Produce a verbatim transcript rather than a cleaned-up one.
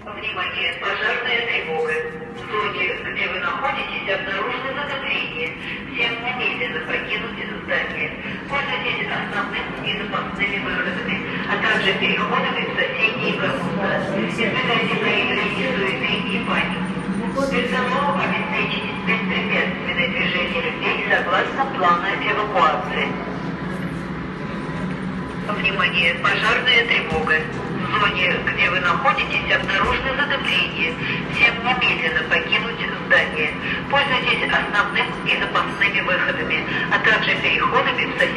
Внимание, пожарная тревога. В зоне, где вы находитесь, обнаружено затопление. Всем немедленно покинуть здание. Пользуйтесь основным и запасными выходами, а также переходами в соседние корпуса. Избегайте проявления суеты и паники. Персоналу обеспечить беспрепятственное движение людей согласно плана эвакуации. Внимание, пожарная тревога. В зоне, где вы находитесь, обнаружено затопление. Всем немедленно покинуть здание. Пользуйтесь основным и запасными выходами, а также переходами в соседние